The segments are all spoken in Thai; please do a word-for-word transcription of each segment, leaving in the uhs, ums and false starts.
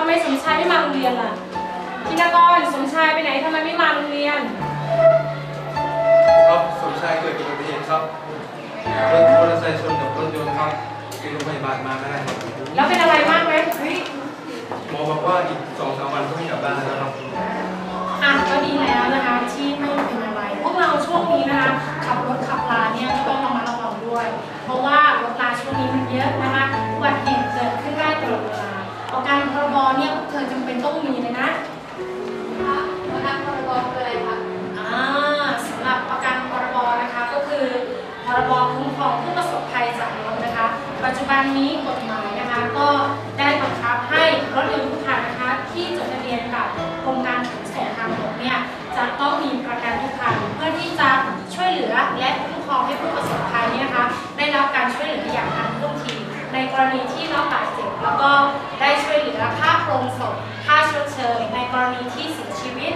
ไมสมชายไม่มาโรงเรียนล่ะธินกรสมชายไปไหนทำไมไม่มาโรงเรียนครับสมชายเกิดอุบัติเหตุครับรถมอเตอร์ไซค์ชนกับรถยนต์ครับที่โรงพยาบาลมาไม่ได้แล้วเป็นอะไรมากไหมหมอบอกว่าอีกสองสามวันก็ไม่กลับบ้านแล้วครับอ่ะก็ดีแล้วนะคะที่ไม่เป็นอะไรพวกเราช่วงนี้นะคะขับรถขับลาเนี่ยก็ต้องระมัดระวังด้วยเพราะว่ารถลาช่วงนี้มันเยอะนะคะอุบัติเหตุเกิดขึ้นได้ตลอดเวลาประกันพรบเนี่ยพวกเธอจำเป็นต้องมีเลยนะประกันพรบคืออะไรคะอ่าสำหรับประกันพรบนะคะก็คือพรบคุ้มครองผู้ประสบภัยจากรถนะคะปัจจุบันนี้กฎหมายนะคะก็ได้บังคับให้รถยนต์ทุกคันนะคะที่จดทะเบียนกับกรมการขนส่งทางบกเนี่ยจะต้องมีประกันทุกคันเพื่อที่จะช่วยเหลือและคุ้มครองให้ผู้ประสบภัยเนี่ยนะคะได้รับการช่วยเหลืออย่างทันท่วงทีในกรณีที่น้องบาดเจ็บแล้วก็ได้ช่วยเหลือค่าโปร่งศพค่าชดเชยในกรณีที่เสียชีวิต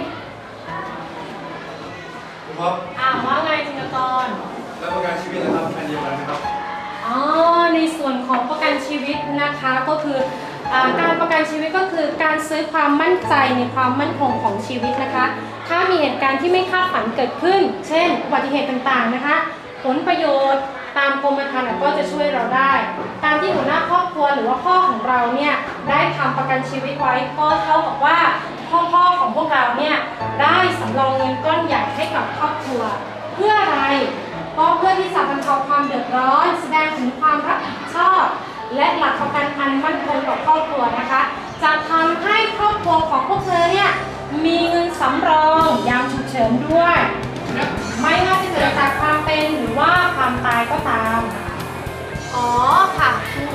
ครับอ่าว่าไงธินกรแล้วประกันชีวิตนะครับอันเดียวกันไหมครับอ๋อในส่วนของประกันชีวิตนะคะก็คือการประกันชีวิตก็คือการซื้อความมั่นใจในความมั่นคงของชีวิตนะคะถ้ามีเหตุการณ์ที่ไม่คาดฝันเกิดขึ้นเช่นอุบัติเหตุต่างๆนะคะผลประโยชน์ตามกรมธรรม์ก็จะช่วยเราได้ตามที่หัวหน้าครอบครัวหรือว่าพ่อของเราเนี่ยได้ทำประกันชีวิตไว้ก็เท่ากับว่าพ่อๆของพวกเราเนี่ยได้สำรองเงินก้อนใหญ่ให้กับครอบครัวเพื่ออะไรก็เพื่อที่จะบรรเทาความเดือดร้อนแสดงถึงความรับผิดชอบและหลักประกันอันมั่นคงต่อครอบครัวนะคะจะทำให้ครอบครัวของพวกเธอเนี่ยมีเงินสำรองยามฉุกเฉินด้วยไม่ว่าจะเกิดจากความเป็นหรือว่าความตายก็ตามอ๋อค่ะครู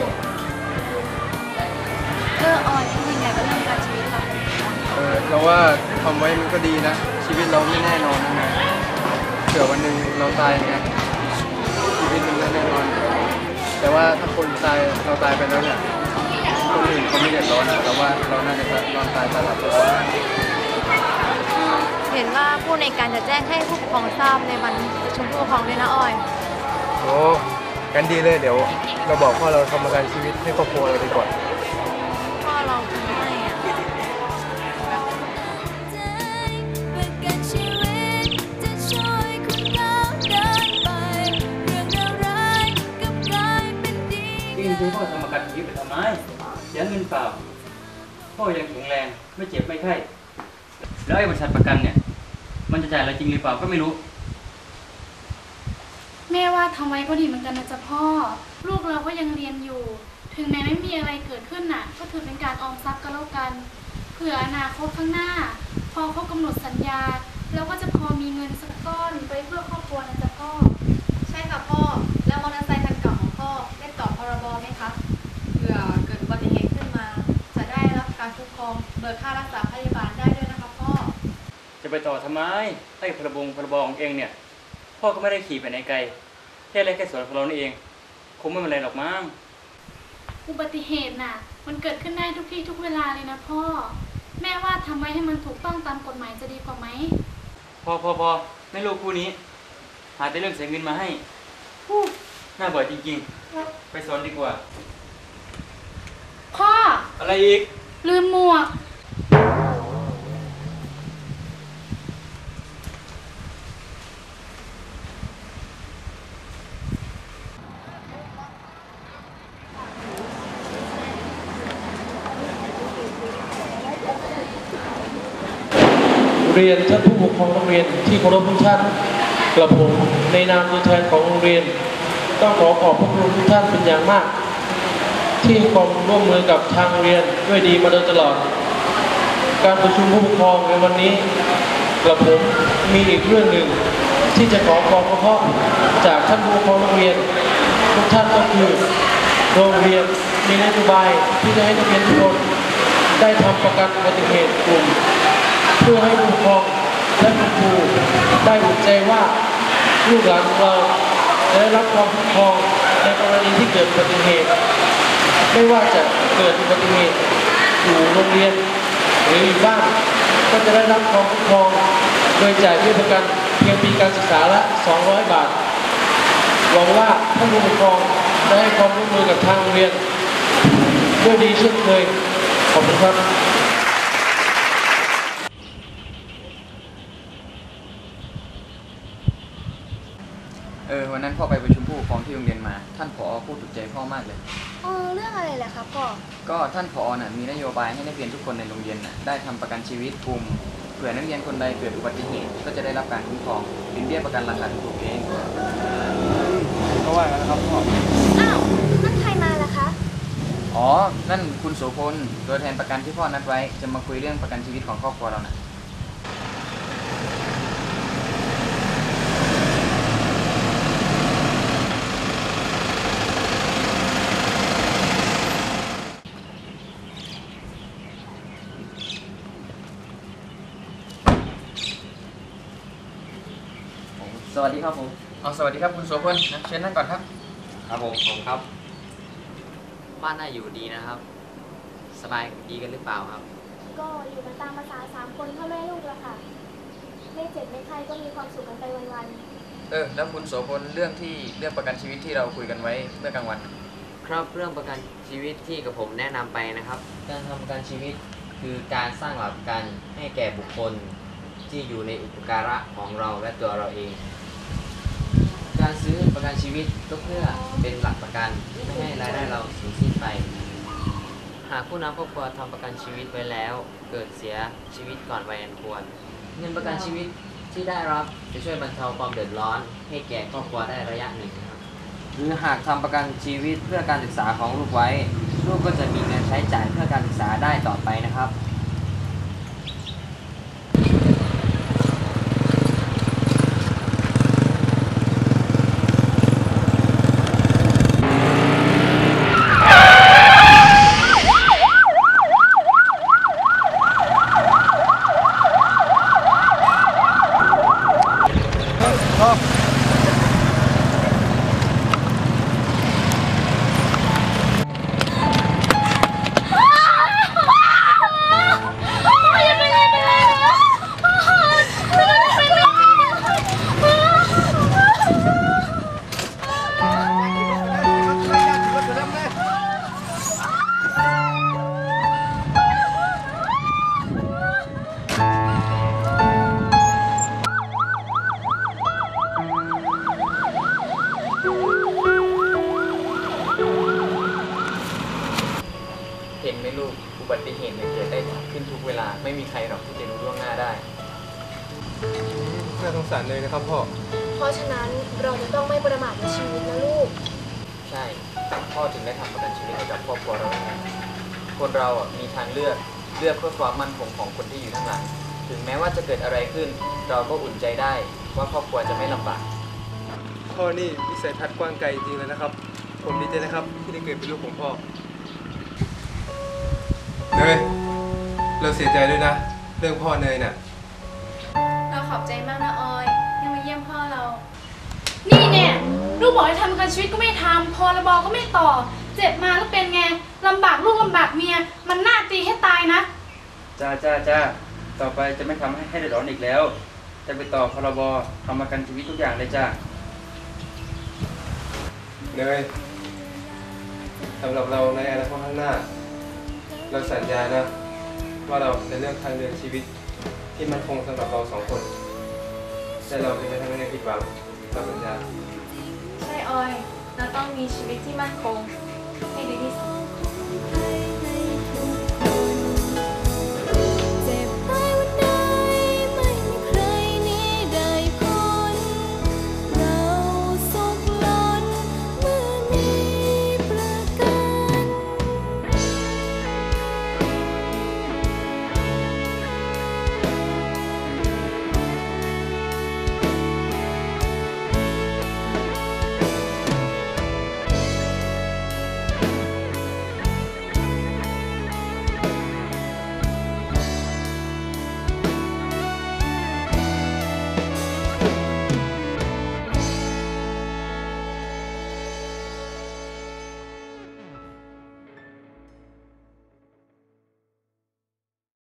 เออออยเป็นยังไงกับเรื่องประกันชีวิตคะเออเราว่าทำไว้มันก็ดีนะชีวิตเราไม่แน่นอนนะเผื่อวันหนึ่งเราตายไงชีวิตมันไม่แน่นอนแต่ว่าถ้าคนตายเราตายไปแล้วเนี่ยคนอื่นเขาไม่เดือดร้อนแต่ว่าเราน่าจะนอนตายตาหลับไปก่อนเห็นว่าผู้ในการจะแจ้งให้ผู้ปกครองทราบในวันประชุมผู้ปกครองด้วยนะออยโอ้กันดีเลยเดี๋ยวเราบอกพ่อเราทำประกันชีวิตให้ครอบครัวเราดีกว่าพ่อเราทำให้อ่ะคุณพ่อทำประกันชีวิตไปทำไมเสียเงินเปล่าพ่อยังแข็งแรงไม่เจ็บไม่ไข้แล้วไอ้บริษัทประกันเนี่ยมันจะจ่ายอะไรจริงหรือเปล่าก็ไม่รู้แม่ว่าทำไว้ก็ดีเหมือนกันนะจ๊ะพ่อลูกเราก็ยังเรียนอยู่ถึงแม้ไม่มีอะไรเกิดขึ้นน่ะก็ถือเป็นการออมทรัพย์ก็แล้วกันเผื่ออนาคตข้างหน้าพอเขากำหนดสัญญาแล้วก็จะพอมีเงินสักก้อนไปเพื่อครอบครัวนะจ๊ะพ่อใช่ค่ะพ่อแล้วมอเตอร์ไซค์คันเก่าของพ่อได้ต่อพรบไหมคะเผื่อเกิดอุบัติเหตุขึ้นมาจะได้รับการคุ้มครองเบิกค่ารักษาพยาบาลได้ด้วยนะคะพ่อจะไปต่อทำไมไอ้พรบงพรบของเองเนี่ยพ่อก็ไม่ได้ขี่ไปไหนไกลแค่เล็กแค่สวนของเรานี่เองคงไม่เป็นไรหรอกมั้งอุบัติเหตุน่ะมันเกิดขึ้นได้ทุกที่ทุกเวลาเลยนะพ่อแม่ว่าทำไว้ให้มันถูกต้องตามกฎหมายจะดีกว่าไหมพอพอพอไม่ลูกคู่นี้หาแต่เรื่องเสียเงินมาให้น่าเบื่อจริงๆไปสอนดีกว่าพ่ออะไรอีกลืมหมวกเรียนท่านผู้ปกครองโรงเรียนที่เคารพทุกท่านกระผมในนามตัวแทนของโรงเรียนต้องขอขอบพระคุณทุกท่านเป็นอย่างมากที่ความร่วมมือกับทางโรงเรียนด้วยดีมาโดยตลอดการประชุมผู้ปกครองในวันนี้กระผมมีอีกเรื่องหนึ่งที่จะขอความเฉพาะจากท่านผู้ปกครองโรงเรียนทุกท่านก็คือโรงเรียนมีนโยบายที่จะให้นักเรียนทุกคนได้ทำประกันอุบัติเหตุกลุ่มเพื่อให้ผู้ปกครองและคุณครูได้อุ่นใจว่าลูกหลานของเราจะได้รับความคุ้มครองในกรณีที่เกิดอุบัติเหตุไม่ว่าจะเกิดอุบัติเหตุอยู่โรงเรียนหรืออยู่บ้านก็จะได้รับความคุ้มครองโดยจ่ายเบี้ยประกันเพียงปีการศึกษาละสองร้อยบาทหวังว่าท่านผู้ปกครองจะให้ความร่วมมือกับทางโรงเรียนด้วยดีเช่นเคยขอบคุณครับเออวันนั้นพ่อไปประชุมผู้ปกครองที่โรงเรียนมา ท่านผอพูดถูกใจพ่อมากเลยเออเรื่องอะไรแหละครับพ่อก็ท่านผอน่ะมีนโยบายให้นักเรียนทุกคนในโรงเรียนน่ะได้ทำประกันชีวิตกลุ่มเผื่อนักเรียนคนใดเกิดอุบัติเหตุก็จะได้รับการคุ้มครองเป็นเบี้ยประกันราคาถูกเองก็ว่ากันนะครับพ่ออ้าวนั่นใครมาล่ะคะอ๋อนั่นคุณโสพลตัวแทนประกันที่พ่อนัดไว้จะมาคุยเรื่องประกันชีวิตของครอบครัวเราน่ะสวัสดีครับผมอ๋อสวัสดีครับคุณโสพลนะเชิญนั่งก่อนครับครับผมผมครับ บ้านน่าอยู่ดีนะครับ สบายดีกันหรือเปล่าครับก็อยู่กันตามภาษาสามคนพ่อแม่ลูกละค่ะ ไม่เจ็บไม่ไข้ก็มีความสุขกันไปวันเออแล้วคุณโสพลเรื่องที่เรื่องประกันชีวิตที่เราคุยกันไว้เมื่อกลางวันครับเรื่องประกันชีวิตที่กับผมแนะนำไปนะครับ การทำประกันชีวิตคือการสร้างหลักประกันให้แก่บุคคลที่อยู่ในอุปการะของเราและตัวเราเอง การซื้อประกันชีวิตก็เพื่อเป็นหลักประกันไม่ให้รายได้เราสูญสิ้นไป หากผู้นำครอบครัวทำประกันชีวิตไว้แล้ว เกิดเสียชีวิตก่อนวัยอันควร เงินประกันชีวิตที่ได้รับจะช่วยบรรเทาความเดือดร้อนให้แก่ครอบครัวได้ระยะหนึ่งนะครับ หรือหากทำประกันชีวิตเพื่อการศึกษาของลูกไว้ ลูกก็จะมีเงินใช้จ่ายเพื่อการศึกษาได้ต่อไปนะครับเห็นไหมลูกอุบัติเหตุเนี่ยเกิดได้ขึ้นทุกเวลาไม่มีใครหรอกที่จะรู้ล่วงหน้าได้น่าสงสารเลยนะครับพ่อๆ เพราะฉะนั้นเราจะต้องไม่ประมาทในชีวิตนะลูกใช่พ่อถึงได้ทำประกันชีวิตให้กับครอบครัวเราไงคนเราอ่ะมีทางเลือกเลือกเพื่อความมั่นคงของคนที่อยู่ข้างหลังถึงแม้ว่าจะเกิดอะไรขึ้น เราก็อุ่นใจได้ว่าครอบครัวจะไม่ลำบากพ่อนี่วิสัยทัศน์กว้างไกลจริงเลยนะครับผมดีใจนะครับที่ได้เกิดเป็นลูกของพ่อเนยเราเสียใจด้วยนะ เรื่องพ่อเนยน่ะเราขอบใจมากนะออยที่มาเยี่ยมพ่อเรา นี่เนี่ยลูกบอกให้ทำประกันชีวิตก็ไม่ทำพรบก็ไม่ต่อ เจ็บมาแล้วเป็นไงลำบากลูกลำบากเมีย มันน่าตีให้ตายนะจ้าจ้าจ้าต่อไปจะไม่ทำให้ให้เดือดร้อนอีกแล้ว จะไปต่อพรบทำประกันชีวิตทุกอย่างเลยจ้าเนยสำหรับเราในอนาคตข้างหน้า เราสัญญานะว่าเราจะเลือกทางเดินชีวิตที่มั่นคงสำหรับเราสองคนแต่เราจะไม่ทำให้เนยผิดหวังเราสัญญาใช่ออย เราต้องมีชีวิตที่มั่นคงให้ดีที่สุด